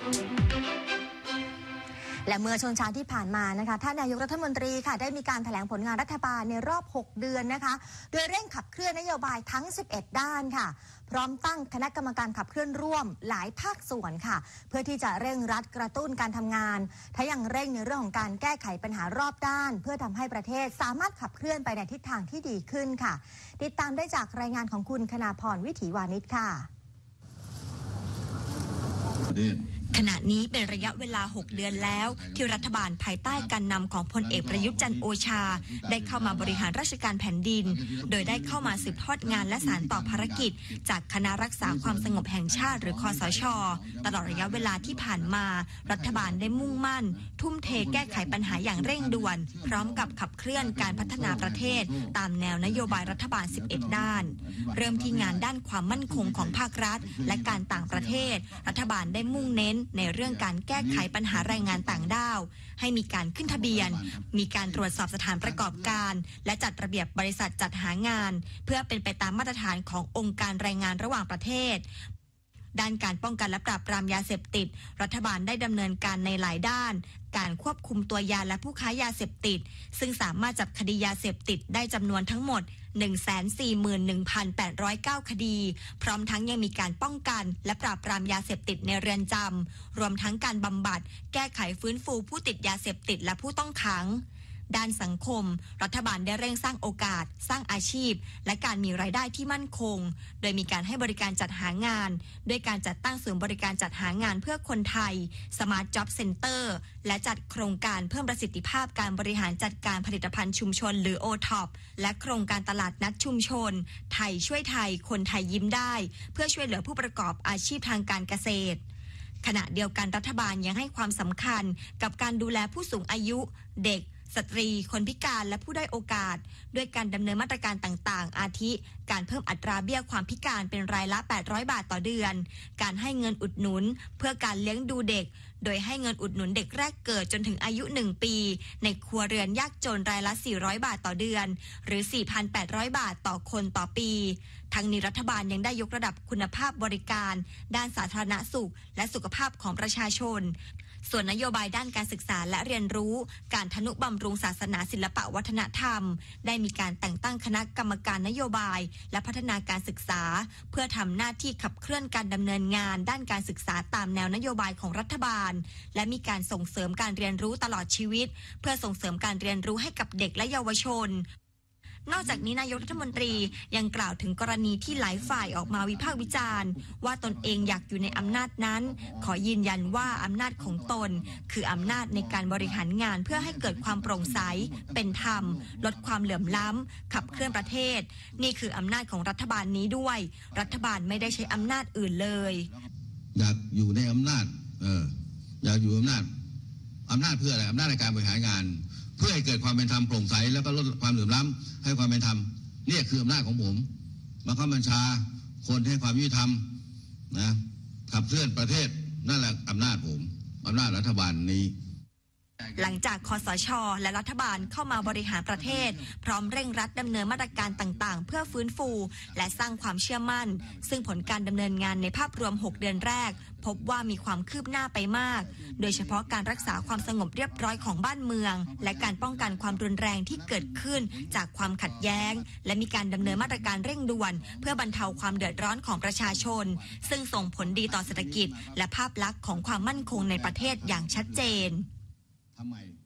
และเมื่อช่วงเช้าที่ผ่านมานะคะท่านนายกรัฐมนตรีค่ะได้มีการแถลงผลงานรัฐบาลในรอบ6เดือนนะคะโดยเร่งขับเคลื่อนนโยบายทั้ง11ด้านค่ะพร้อมตั้งคณะกรรมการขับเคลื่อนร่วมหลายภาคส่วนค่ะเพื่อที่จะเร่งรัดกระตุ้นการทำงานทั้งยังเร่งในเรื่องของการแก้ไขปัญหารอบด้านเพื่อทำให้ประเทศสามารถขับเคลื่อนไปในทิศทางที่ดีขึ้นค่ะติดตามได้จากรายงานของคุณคณาพรวิถีวานิชค่ะขณะนี้เป็นระยะเวลา6เดือนแล้วที่รัฐบาลภายใต้การนำของพลเอกประยุทธ์จันทร์โอชาได้เข้ามาบริหารราชการแผ่นดินโดยได้เข้ามาสืบทอดงานและสานต่อภารกิจจากคณะรักษาความสงบแห่งชาติหรือคสช.ตลอดระยะเวลาที่ผ่านมารัฐบาลได้มุ่งมั่นทุ่มเทแก้ไขปัญหาอย่างเร่งด่วนพร้อมกับขับเคลื่อนการพัฒนาประเทศตามแนวนโยบายรัฐบาล11ด้านเริ่มที่งานด้านความมั่นคงของภาครัฐและการต่างประเทศรัฐบาลได้มุ่งเน้นในเรื่องการแก้ไขปัญหาแรงงานต่างด้าวให้มีการขึ้นทะเบียนมีการตรวจสอบสถานประกอบการและจัดระเบียบบริษัทจัดหางานเพื่อเป็นไปตามมาตรฐานขององค์การแรงงานระหว่างประเทศด้านการป้องกันและปราบปรามยาเสพติดรัฐบาลได้ดำเนินการในหลายด้านการควบคุมตัวยาและผู้ค้ายาเสพติดซึ่งสามารถจับคดียาเสพติดได้จำนวนทั้งหมด 141,809 คดีพร้อมทั้งยังมีการป้องกันและปราบปรามยาเสพติดในเรือนจำรวมทั้งการบำบัดแก้ไขฟื้นฟูผู้ติดยาเสพติดและผู้ต้องขังด้านสังคมรัฐบาลได้เร่งสร้างโอกาสสร้างอาชีพและการมีรายได้ที่มั่นคงโดยมีการให้บริการจัดหางานด้วยการจัดตั้งศูนย์บริการจัดหางานเพื่อคนไทย Smart Job Center และจัดโครงการเพิ่มประสิทธิภาพการบริหารจัดการผลิตภัณฑ์ชุมชนหรือ OTOP และโครงการตลาดนัดชุมชนไทยช่วยไทยคนไทยยิ้มได้เพื่อช่วยเหลือผู้ประกอบอาชีพทางการเกษตรขณะเดียวกันรัฐบาลยังให้ความสำคัญกับการดูแลผู้สูงอายุเด็กสตรีคนพิการและผู้ด้อยโอกาสด้วยการดำเนินมาตรการต่างๆอาทิการเพิ่มอัตราเบี้ยความพิการเป็นรายละ800บาทต่อเดือนการให้เงินอุดหนุนเพื่อการเลี้ยงดูเด็กโดยให้เงินอุดหนุนเด็กแรกเกิดจนถึงอายุ1ปีในครัวเรือนยากจนรายละ400บาทต่อเดือนหรือ 4,800 บาทต่อคนต่อปีทั้งนี้รัฐบาลยังได้ยกระดับคุณภาพบริการด้านสาธารณสุขและสุขภาพของประชาชนส่วนนโยบายด้านการศึกษาและเรียนรู้การทนุบำรุงศาสนาศิลปวัฒนธรรมได้มีการแต่งตั้งคณะกรรมการนโยบายและพัฒนาการศึกษาเพื่อทำหน้าที่ขับเคลื่อนการดำเนินงานด้านการศึกษาตามแนวนโยบายของรัฐบาลและมีการส่งเสริมการเรียนรู้ตลอดชีวิตเพื่อส่งเสริมการเรียนรู้ให้กับเด็กและเยาวชนนอกจากนี้นายกรัฐมนตรียังกล่าวถึงกรณีที่หลายฝ่ายออกมาวิพากษ์วิจารณ์ว่าตนเองอยากอยู่ในอำนาจนั้นขอยืนยันว่าอำนาจของตนคืออำนาจในการบริหารงานเพื่อให้เกิดความโปร่งใสเป็นธรรมลดความเหลื่อมล้ำขับเคลื่อนประเทศนี่คืออำนาจของรัฐบาลนี้ด้วยรัฐบาลไม่ได้ใช้อำนาจอื่นเลยอยากอยู่ในอำนาจอยากอยู่อำนาจเพื่ออะไรอำนาจในการบริหารงานเพื่อให้เกิดความเป็นธรรมโปร่งใสแล้วก็ลดความเหลื่อมล้ำให้ความเป็นธรรมนี่คืออำนาจของผมบังคับบัญชาคนให้ความยุติธรรมนะขับเคลื่อนประเทศนั่นแหละอำนาจผมอำนาจรัฐบาลนี้หลังจากคสช.และรัฐบาลเข้ามาบริหารประเทศพร้อมเร่งรัดดำเนินมาตรการต่างๆเพื่อฟื้นฟูและสร้างความเชื่อมั่นซึ่งผลการดำเนินงานในภาพรวม6เดือนแรกพบว่ามีความคืบหน้าไปมากโดยเฉพาะการรักษาความสงบเรียบร้อยของบ้านเมืองและการป้องกันความรุนแรงที่เกิดขึ้นจากความขัดแย้งและมีการดำเนินมาตรการเร่งด่วนเพื่อบรรเทาความเดือดร้อนของประชาชนซึ่งส่งผลดีต่อเศรษฐกิจและภาพลักษณ์ของความมั่นคงในประเทศอย่างชัดเจนทำไม